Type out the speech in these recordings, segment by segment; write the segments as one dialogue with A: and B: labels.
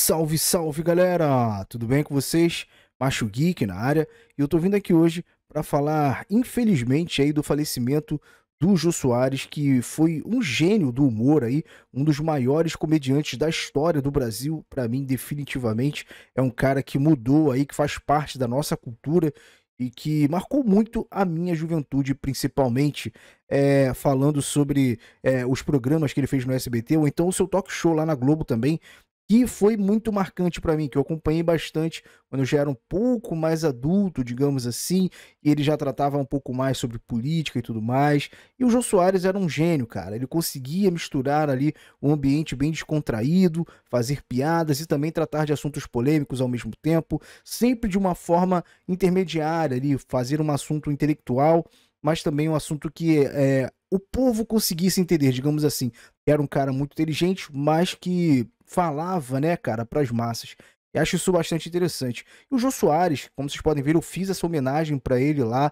A: Salve, salve galera! Tudo bem com vocês? Macho Geek na área e eu tô vindo aqui hoje para falar, infelizmente, aí do falecimento do Jô Soares, que foi um gênio do humor aí, um dos maiores comediantes da história do Brasil, para mim, definitivamente. É um cara que mudou aí, que faz parte da nossa cultura e que marcou muito a minha juventude, principalmente, falando sobre os programas que ele fez no SBT, ou então o seu talk show lá na Globo também, que foi muito marcante para mim, que eu acompanhei bastante quando eu já era um pouco mais adulto, digamos assim, e ele já tratava um pouco mais sobre política e tudo mais. E o Jô Soares era um gênio, cara. Ele conseguia misturar ali um ambiente bem descontraído, fazer piadas e também tratar de assuntos polêmicos ao mesmo tempo, sempre de uma forma intermediária ali, fazer um assunto intelectual, mas também um assunto que o povo conseguisse entender, digamos assim. Era um cara muito inteligente, mas que falava, né, cara, para as massas. E acho isso bastante interessante. E o Jô Soares, como vocês podem ver, eu fiz essa homenagem para ele lá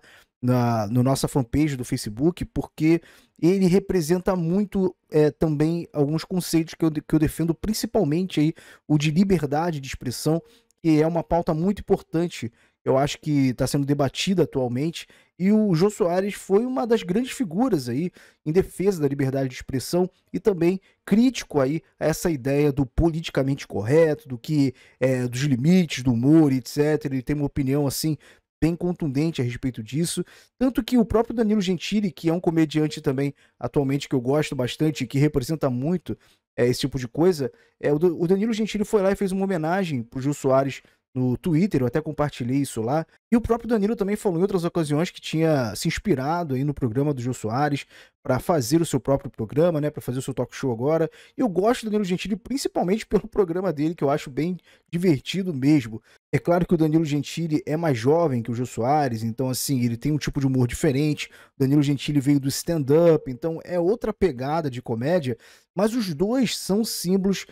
A: no nossa fanpage do Facebook, porque ele representa muito também alguns conceitos que eu defendo, principalmente aí o de liberdade de expressão, que é uma pauta muito importante, eu acho que está sendo debatida atualmente, e o Jô Soares foi uma das grandes figuras aí em defesa da liberdade de expressão e também crítico aí a essa ideia do politicamente correto, do que dos limites do humor, etc. Ele tem uma opinião assim bem contundente a respeito disso, tanto que o próprio Danilo Gentili, que é um comediante também atualmente que eu gosto bastante e que representa muito esse tipo de coisa, o Danilo Gentili foi lá e fez uma homenagem pro Jô Soares no Twitter, eu até compartilhei isso lá. E o próprio Danilo também falou em outras ocasiões que tinha se inspirado aí no programa do Jô Soares para fazer o seu próprio programa, né, para fazer o seu talk show agora. E eu gosto do Danilo Gentili principalmente pelo programa dele, que eu acho bem divertido mesmo. É claro que o Danilo Gentili é mais jovem que o Jô Soares, então assim, ele tem um tipo de humor diferente. O Danilo Gentili veio do stand-up, então é outra pegada de comédia, mas os dois são símbolos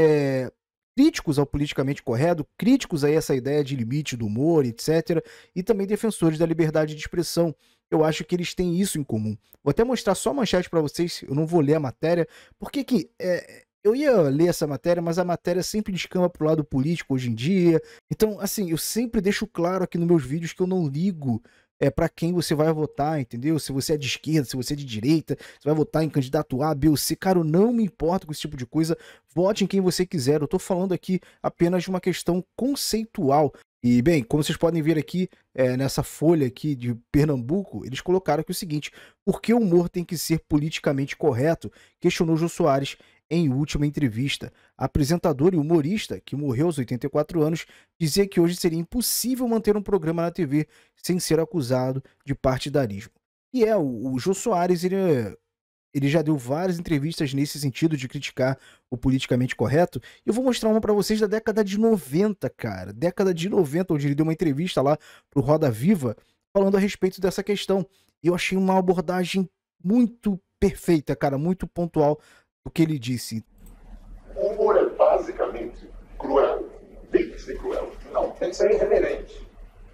A: críticos ao politicamente correto, críticos a essa ideia de limite do humor, etc., e também defensores da liberdade de expressão. Eu acho que eles têm isso em comum. Vou até mostrar só a manchete para vocês, eu não vou ler a matéria, porque que eu ia ler essa matéria, mas a matéria sempre descamba pro lado político hoje em dia. Então, assim, eu sempre deixo claro aqui nos meus vídeos que eu não ligo para quem você vai votar, entendeu? Se você é de esquerda, se você é de direita, você vai votar em candidato A, B ou C. Cara, eu não me importo com esse tipo de coisa. Vote em quem você quiser. Eu tô falando aqui apenas de uma questão conceitual. E, bem, como vocês podem ver aqui, nessa folha aqui de Pernambuco, eles colocaram aqui o seguinte: por que o humor tem que ser politicamente correto? Questionou Jô Soares em última entrevista. A apresentadora e humorista, que morreu aos 84 anos, dizia que hoje seria impossível manter um programa na TV sem ser acusado de partidarismo. E o Jô Soares, ele já deu várias entrevistas nesse sentido de criticar o politicamente correto. Eu vou mostrar uma pra vocês da década de 90, cara. Década de 90, onde ele deu uma entrevista lá pro Roda Viva, falando a respeito dessa questão. E eu achei uma abordagem muito perfeita, cara, muito pontual do que ele disse.
B: O humor é basicamente cruel. Tem que ser cruel. Não, tem que ser irreverente.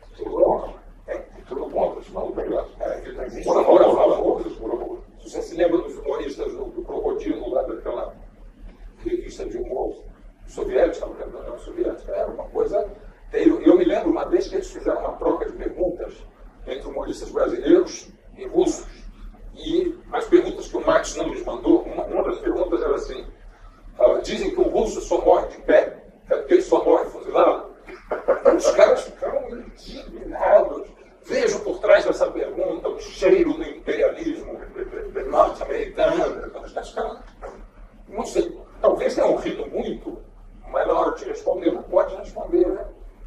B: Tudo bom, senão não tem graça. Por agora fala outros por humor. Você se lembra dos humoristas do Crocodilo, lá daquela revista de humor soviética, não soviética? Era uma coisa. Eu me lembro uma vez que eles fizeram uma troca de perguntas entre humoristas brasileiros e russos. E as perguntas que o Marx não lhes mandou, uma das perguntas era assim: dizem que o russo só morre de pé, porque ele só morre fuzilado. Os caras ficaram indignados. Vejo por trás dessa pergunta o cheiro do imperialismo norte-americano. Não sei, talvez tenham rido muito, mas na hora de responder não pode responder, né?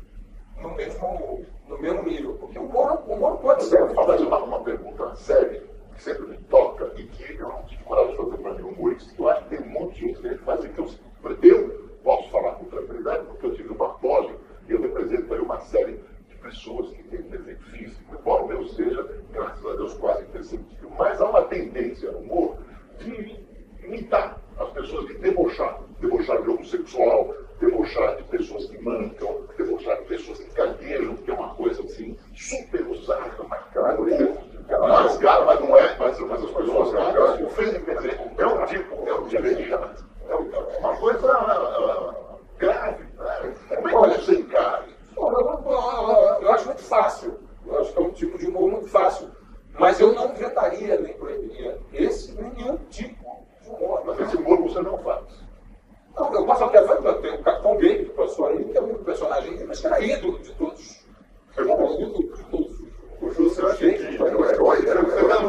B: No mesmo nível. Porque o humor pode ser.
C: Mas uma pergunta séria, que sempre me toca, e que eu não tive coragem de fazer para nenhum humorista, que eu acho que tem um monte de gente que faz, que eu posso falar com tranquilidade, porque eu tive uma pós e eu represento aí uma série de pessoas que têm defeito físico, embora o meu seja, graças a Deus, quase imperceptível. Mas há uma tendência no humor de imitar as pessoas, de debochar de homossexual, debochar de pessoas que mancam, debochar de pessoas que gaguejam, que é uma coisa assim, super usada, mas cara, mas não é, mas as pessoas ofendem, quer dizer, é um tipo de uma coisa grave.
B: extraído de todos. Extraído de todos.
C: O José acha que era um herói, era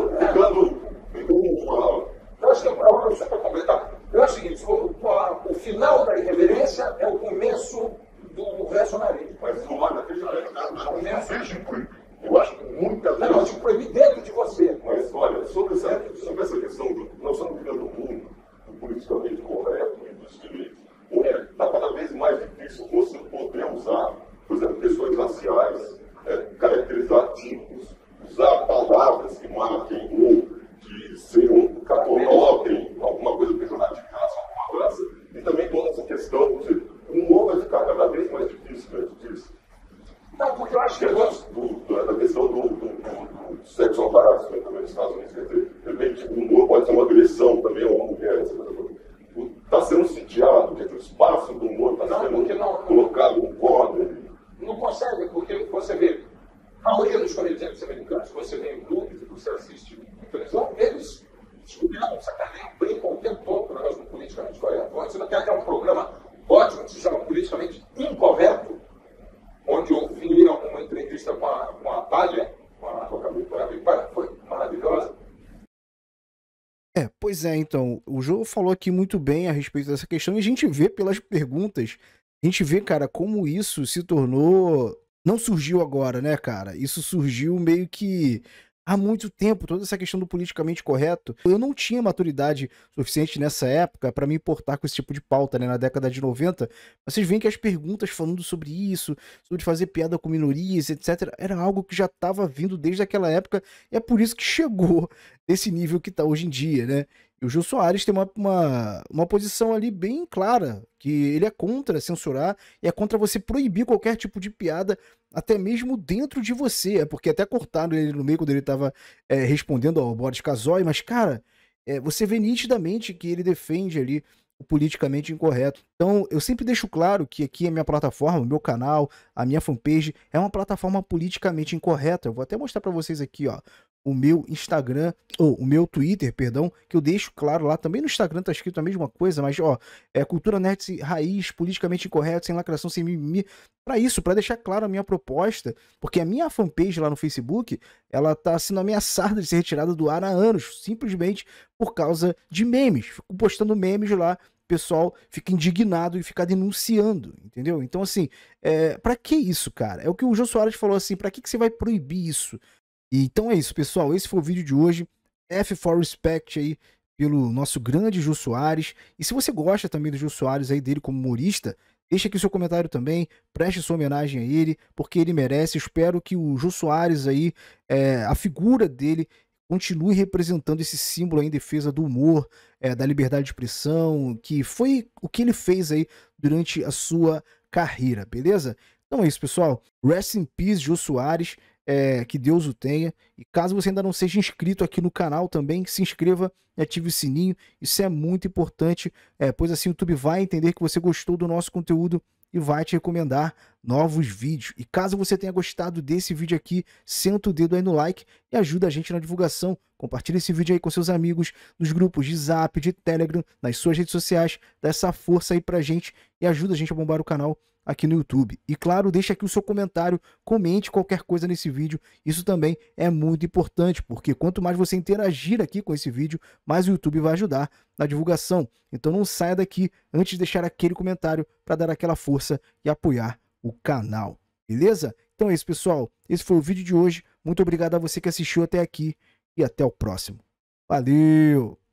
B: eu acho que, só para completar, eu acho o seguinte, o final da irreverência é o começo do reacionarismo.
C: Mas não há naquele seja proibido. Eu acho que muita vezes.
B: Não, eu te proibir dentro de você.
C: Mas olha, sobre essa questão nós estamos vivendo um mundo do politicamente correto e dos direitos. Está cada vez mais difícil você poder usar, por exemplo, questões raciais, caracterizar tipos, usar palavras que marquem ou que sejam cataloguem alguma coisa pejorativa em relação a alguma raça. E também toda essa questão, ou seja, o humor vai ficar cada vez mais difícil dentro disso.
B: Não, porque eu acho que
C: da questão do sexo harassment também nos Estados Unidos, quer dizer, de repente o humor pode ser uma agressão também a uma mulher, está sendo sitiado, quer dizer, o espaço do humor está sendo colocado um corner.
B: Não consegue, porque você vê, a maioria dos comediantes americanos, você vê em clubes, você assiste em televisão, eles descobriram, sacaneiam, brincam o tempo todo por causa do politicamente correto. Você não quer que é um programa ótimo que se chama Politicamente Incorreto, onde eu vi uma entrevista com a Palha, com a Gabi, foi maravilhosa.
A: Pois é, então, o Jô falou aqui muito bem a respeito dessa questão e a gente vê pelas perguntas, a gente vê, cara, como isso se tornou... Não surgiu agora, né, cara? Isso surgiu meio que há muito tempo, toda essa questão do politicamente correto. Eu não tinha maturidade suficiente nessa época para me importar com esse tipo de pauta, né, na década de 90. Vocês veem que as perguntas falando sobre isso, sobre fazer piada com minorias, etc., era algo que já estava vindo desde aquela época e é por isso que chegou nesse nível que está hoje em dia, né? E o Jô Soares tem uma posição ali bem clara, que ele é contra censurar e é contra você proibir qualquer tipo de piada, até mesmo dentro de você, porque até cortaram ele no meio quando ele estava respondendo ao Boris Casoy, mas, cara, você vê nitidamente que ele defende ali o politicamente incorreto. Então, eu sempre deixo claro que aqui a minha plataforma, o meu canal, a minha fanpage, é uma plataforma politicamente incorreta. Eu vou até mostrar para vocês aqui, ó, o meu Instagram, ou o meu Twitter, perdão, que eu deixo claro lá. Também no Instagram tá escrito a mesma coisa, mas, ó, cultura nerd raiz, politicamente incorreto, sem lacração, sem mimimi. Para isso, para deixar claro a minha proposta, porque a minha fanpage lá no Facebook, ela tá sendo ameaçada de ser retirada do ar há anos, simplesmente por causa de memes. Fico postando memes lá, o pessoal fica indignado e fica denunciando, entendeu? Então, assim, pra que isso, cara? É o que o Jô Soares falou assim, pra que você vai proibir isso? E então é isso, pessoal, esse foi o vídeo de hoje. F for Respect aí pelo nosso grande Jô Soares. E se você gosta também do Jô Soares aí, dele como humorista, deixa aqui seu comentário também, preste sua homenagem a ele, porque ele merece. Espero que o Jô Soares aí, a figura dele, continue representando esse símbolo aí em defesa do humor, da liberdade de expressão, que foi o que ele fez aí durante a sua carreira, beleza? Então é isso, pessoal. Rest in peace, Jô Soares. Que Deus o tenha. E caso você ainda não seja inscrito aqui no canal também, se inscreva e ative o sininho. Isso é muito importante, pois assim o YouTube vai entender que você gostou do nosso conteúdo e vai te recomendar novos vídeos. E caso você tenha gostado desse vídeo aqui, senta o dedo aí no like e ajuda a gente na divulgação. Compartilha esse vídeo aí com seus amigos, nos grupos de Zap, de Telegram, nas suas redes sociais. Dá essa força aí pra gente e ajuda a gente a bombar o canal aqui no YouTube. E claro, deixa aqui o seu comentário, comente qualquer coisa nesse vídeo. Isso também é muito importante, porque quanto mais você interagir aqui com esse vídeo, mais o YouTube vai ajudar na divulgação. Então não saia daqui antes de deixar aquele comentário para dar aquela força e apoiar o canal. Beleza? Então é isso, pessoal. Esse foi o vídeo de hoje. Muito obrigado a você que assistiu até aqui e até o próximo. Valeu!